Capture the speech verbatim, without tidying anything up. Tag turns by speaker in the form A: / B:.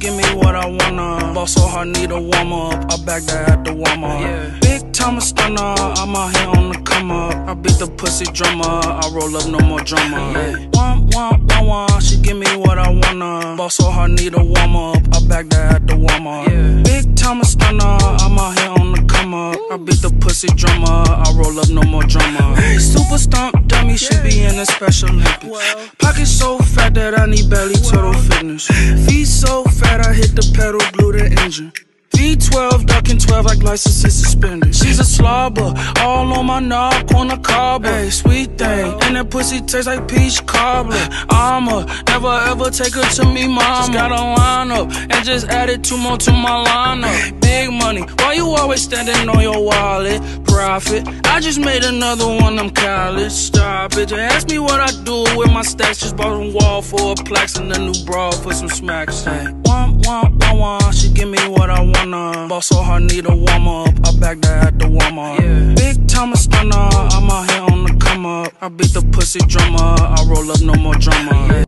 A: give me what I wanna. Ball so hard, need a warm up. I back that at the warm up. Yeah. Big time a stunner, I'm out here on the come up. I beat the pussy drummer, I roll up no more drama. Yeah. Womp, womp, womp, womp, she give me what I wanna. Ball so hard, need a warm up. I back that at the warm up. Yeah. Big time a stunner, I'm out here on the come up. I beat the pussy drummer, I roll up no more drama. Super stomp dummy, should be in a Special Olympics. Pocket so fat that I need belly total fitness. Feet so fat I hit the pedal, blew the engine. V twelve, ducking twelve like licenses suspended. She's a slobber, all on my knob, corner cobbler. Hey, sweet thing, and that pussy tastes like peach cobbler. I'ma never ever take her to me, mama. Just gotta line up and just added two more to my lineup. Big money, why you always standing on your wallet? Profit, I just made another one, I'm college. Stop it, just ask me what I do with my stacks. Just bought a wall for a plaques and a new bra for some smacks. Hey, womp, womp, womp, womp, she give me what I wanna. Ball so hard, need a warm up. I back that at the warm up. Yeah. Big time a stunner, I'm out here on the come up. I beat the pussy drummer, I roll up no more drama. Yeah.